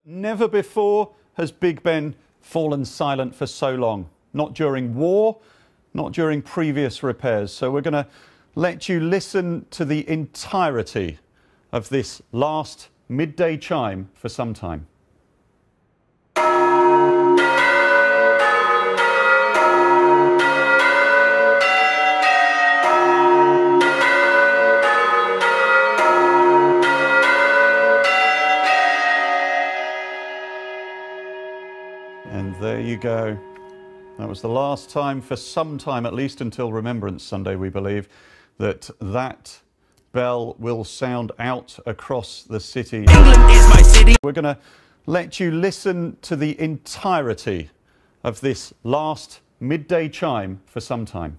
Never before has Big Ben fallen silent for so long. Not during war, not during previous repairs. So we're going to let you listen to the entirety of this last midday chime for some time. And there you go. That was the last time, for some time, at least until Remembrance Sunday, we believe, that bell will sound out across the city. England is my city. We're going to let you listen to the entirety of this last midday chime for some time.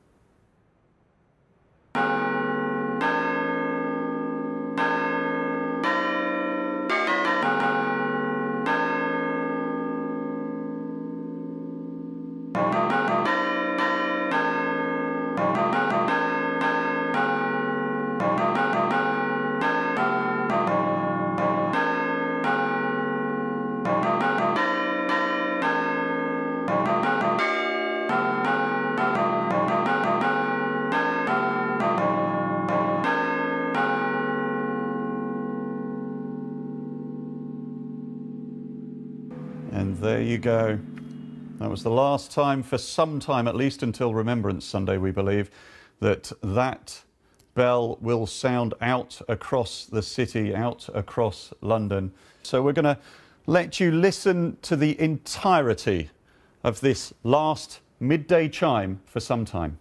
And there you go. That was the last time, for some time, at least until Remembrance Sunday, we believe, that bell will sound out across the city, out across London. So we're going to let you listen to the entirety of this last midday chime for some time.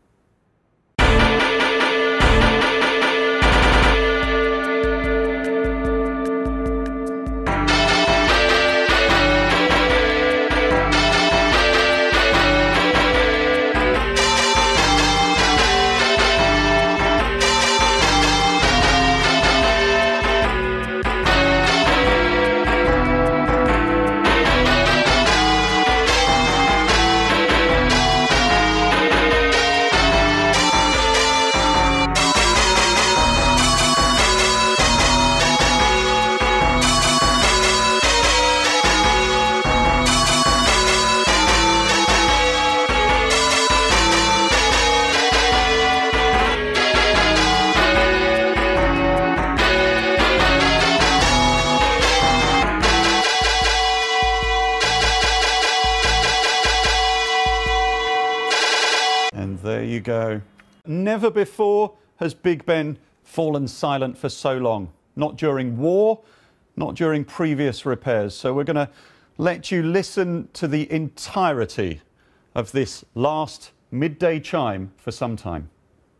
And there you go. Never before has Big Ben fallen silent for so long. Not during war, not during previous repairs. So we're going to let you listen to the entirety of this last midday chime for some time.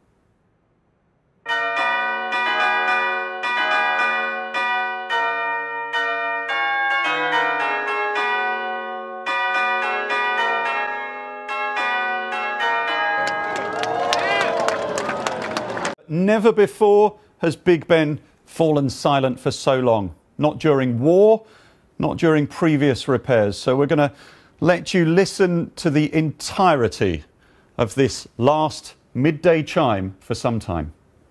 Never before has Big Ben fallen silent for so long. Not during war, not during previous repairs. So we're going to let you listen to the entirety of this last midday chime for some time.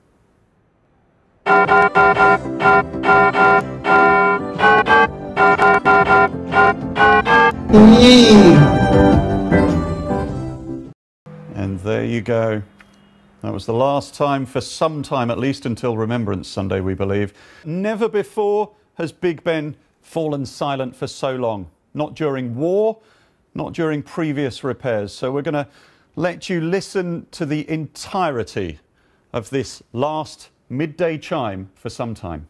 And there you go. That was the last time, for some time, at least until Remembrance Sunday, we believe. Never before has Big Ben fallen silent for so long. Not during war, not during previous repairs. So we're going to let you listen to the entirety of this last midday chime for some time.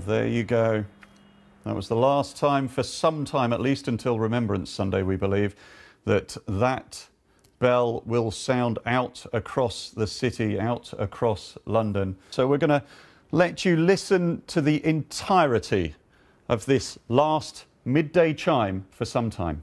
And there you go. That was the last time, for some time at least until Remembrance Sunday, we believe, that bell will sound out across the city, out across London. So we're going to let you listen to the entirety of this last midday chime for some time.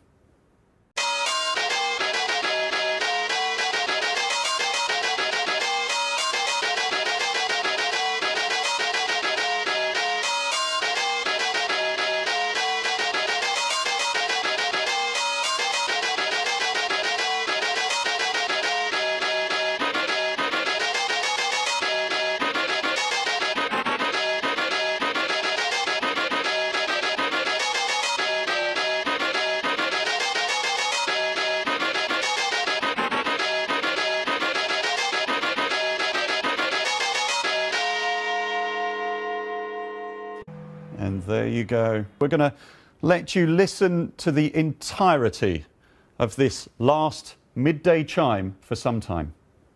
And there you go. We're going to let you listen to the entirety of this last midday chime for some time.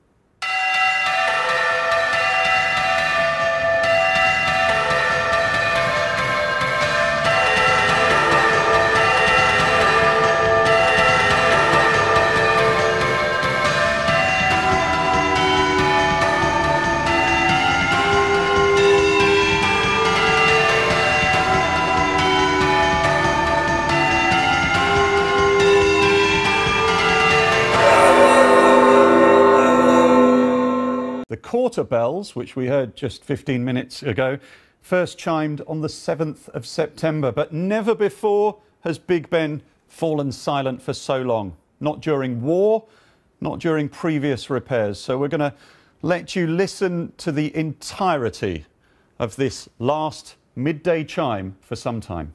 The quarter bells, which we heard just 15 minutes ago, first chimed on the 7th of September, but never before has Big Ben fallen silent for so long. Not during war, not during previous repairs. So we're going to let you listen to the entirety of this last midday chime for some time.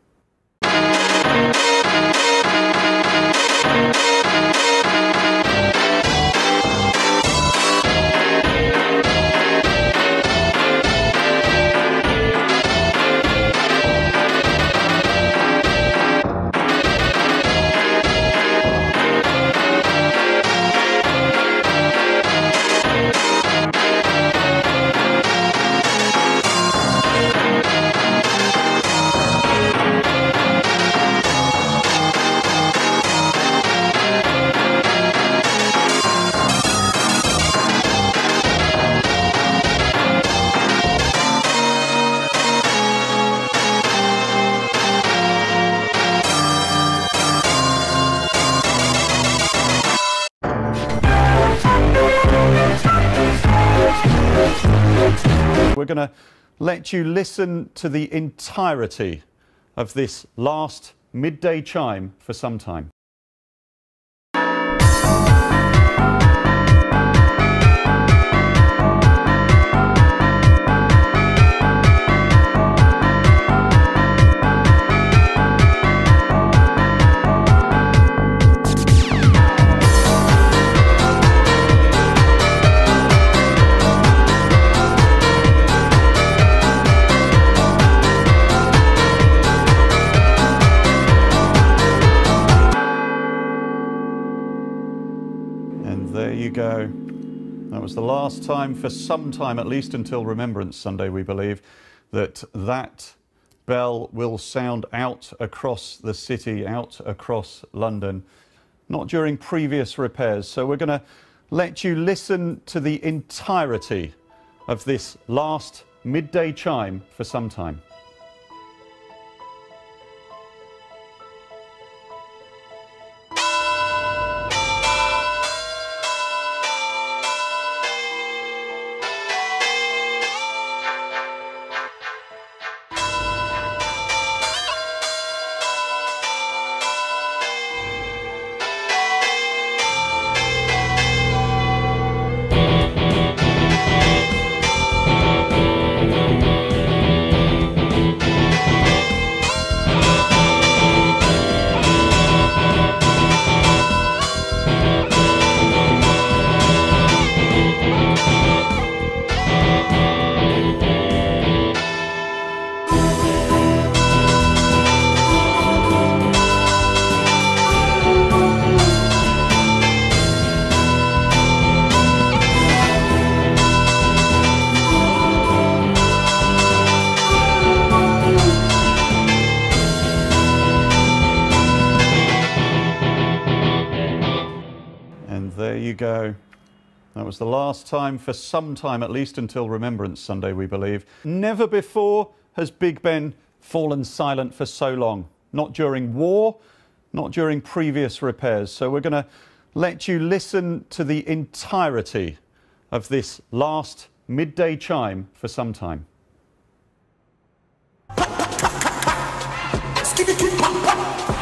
We're going to let you listen to the entirety of this last midday chime for some time. And there you go. That was the last time, for some time at least until Remembrance Sunday, we believe, that bell will sound out across the city, out across London. Not during previous repairs. So we're going to let you listen to the entirety of this last midday chime for some time. you go. That was the last time for some time, at least until Remembrance Sunday, we believe. Never before has Big Ben fallen silent for so long. Not during war, not during previous repairs. So we're going to let you listen to the entirety of this last midday chime for some time. Skip it,